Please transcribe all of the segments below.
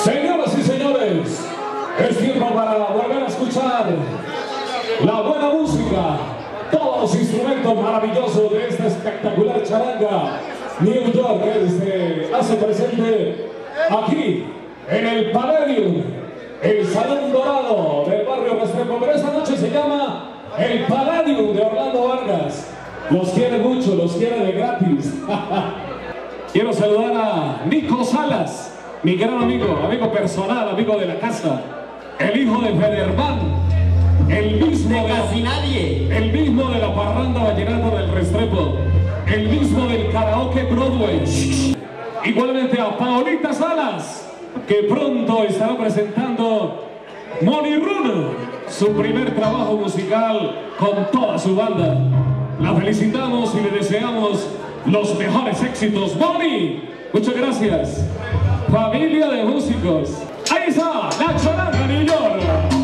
Señoras y señores, es tiempo para volver a escuchar la buena música, todos los instrumentos maravillosos de esta espectacular charanga New York que se hace presente aquí en el Palladium, el Salón Dorado del barrio Restrepo, pero esta noche se llama el Palladium de Orlando Vargas. Los quiere mucho, los quiere de gratis. Quiero saludar a Nico Salas, mi gran amigo personal, amigo de la casa, el hijo de Federman, el mismo de casi nadie, el mismo de la parranda vallenata del Restrepo, el mismo del karaoke Broadway. Igualmente a Paolita Salas, que pronto estará presentando Money Run, su primer trabajo musical con toda su banda. La felicitamos y le deseamos los mejores éxitos. Money, muchas gracias. Familia de músicos. Ahí está, la charanga New York.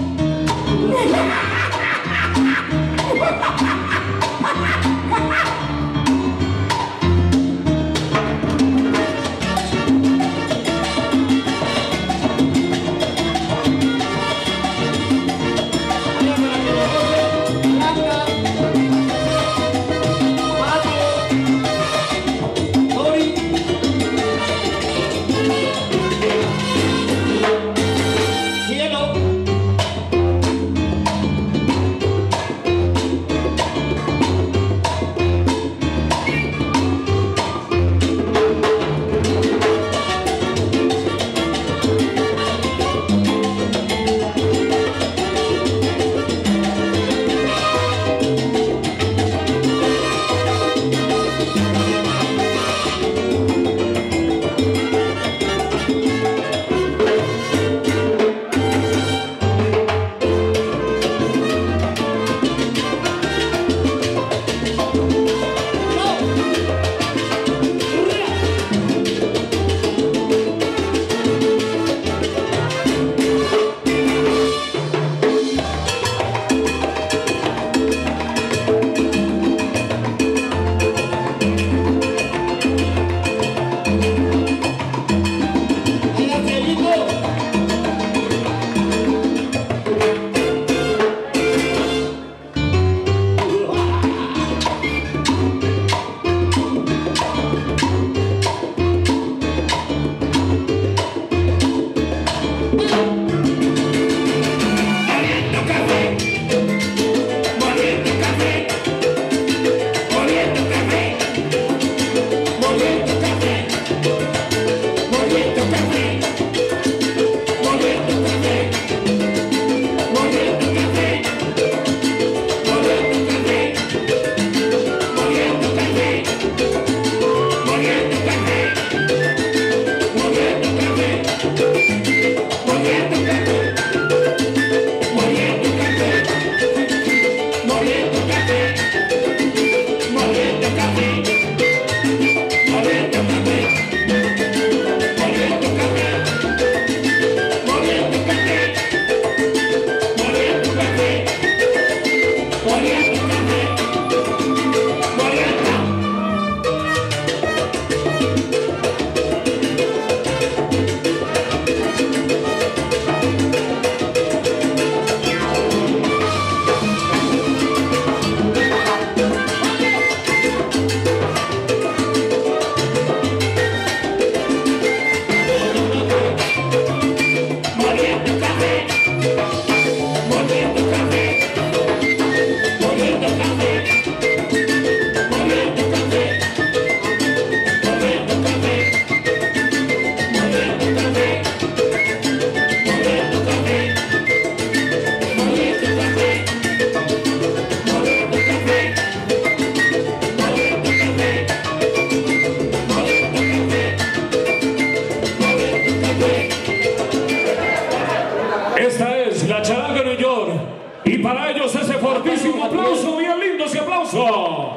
Esta es la charanga New York y para ellos ese fortísimo aplauso, bien lindo ese aplauso.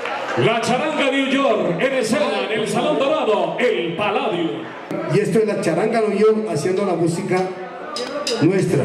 La charanga New York en escena en el Salón Dorado, el Palladium. Y esto es la charanga New York haciendo la música nuestra.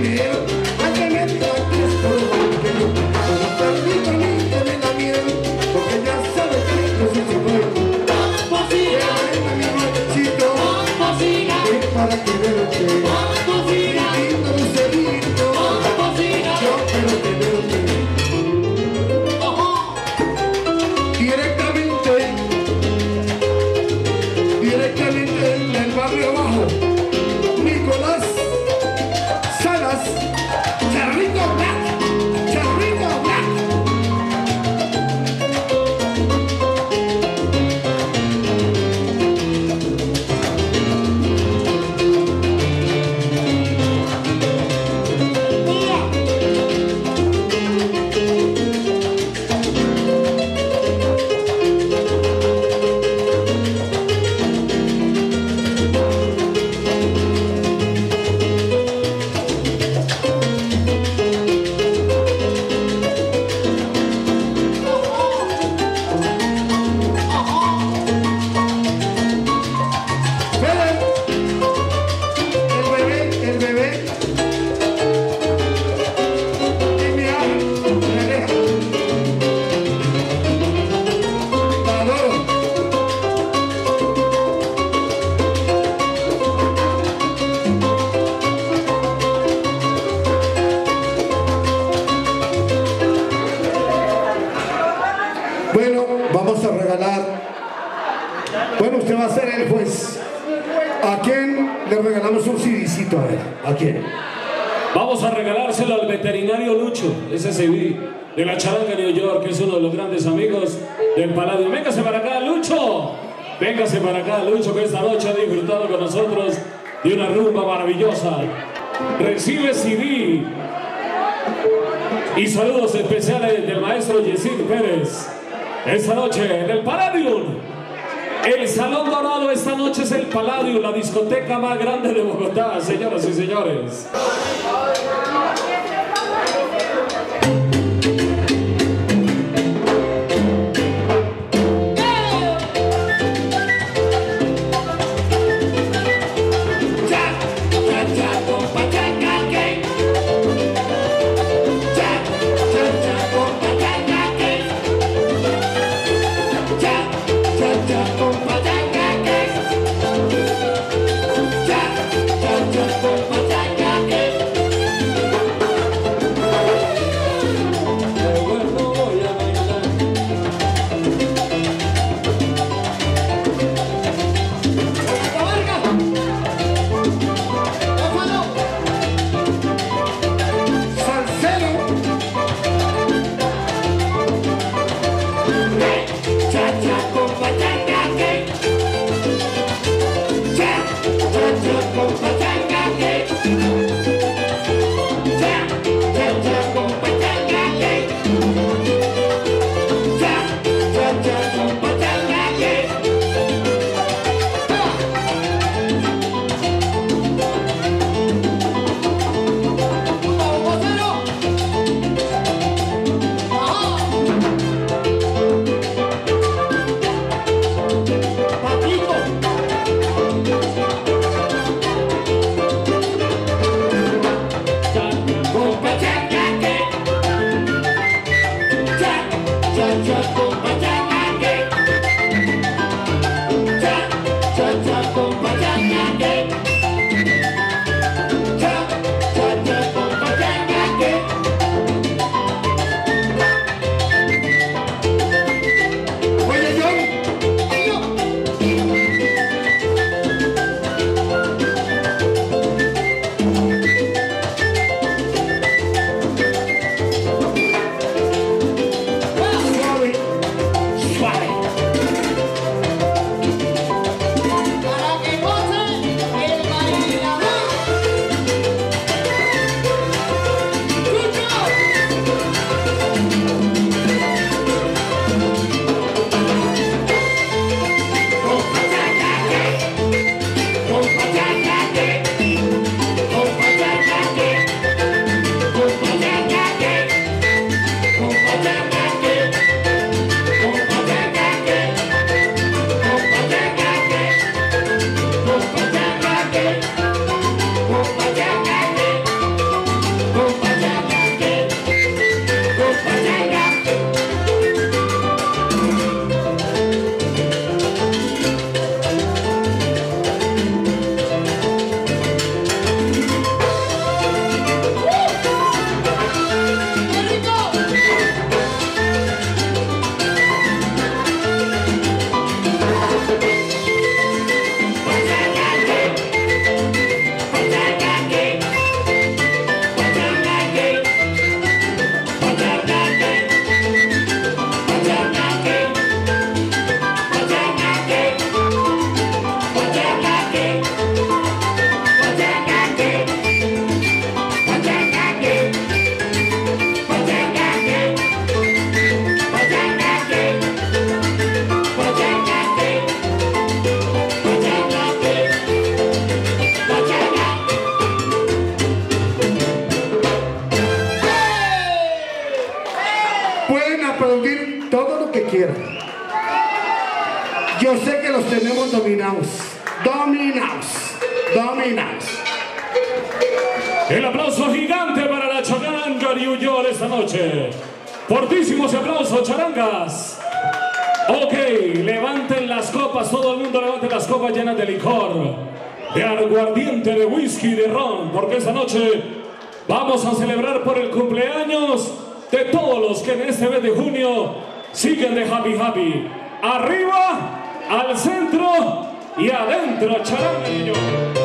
dinero, al tener la que es por banquero, cuando permito a mí que me da miedo, porque ya sabe que yo soy su pueblo. Que venga mi machito, es para que vea lo que lindo lucerito, yo quiero tener un directamente del barrio abajo, Nicolás Salas, Charrito Black, Charrito Black. Bueno, vamos a regalar. Bueno, usted va a ser el juez. ¿A quién le regalamos un CDcito? A ver, ¿a quién? Vamos a regalárselo al veterinario Lucho, ese CD de la Charanga New York, que es uno de los grandes amigos del Palladium. Véngase para acá, Lucho. Véngase para acá, Lucho, que esta noche ha disfrutado con nosotros de una rumba maravillosa. Recibe CD. Y saludos especiales del maestro Yesid Pérez. Esta noche en el Palladium. El Salón Dorado esta noche es el Palladium, la discoteca más grande de Bogotá, señoras y señores. quiera. Yo sé que los tenemos dominados. El aplauso gigante para la charanga New York esta noche. Fortísimos aplausos, charangas. Ok, levanten las copas, todo el mundo levante las copas llenas de licor, de aguardiente, de whisky, de ron, porque esta noche vamos a celebrar por el cumpleaños de todos los que en este mes de junio siguen de Happy Happy. Arriba, al centro y adentro, charanga New York.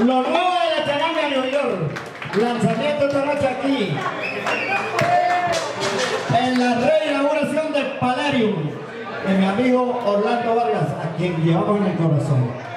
Lo nuevo de la charanga New York. Lanzamiento esta noche aquí. En la reinauguración del Palladium. De mi amigo Orlando Vargas, a quien llevamos en el corazón.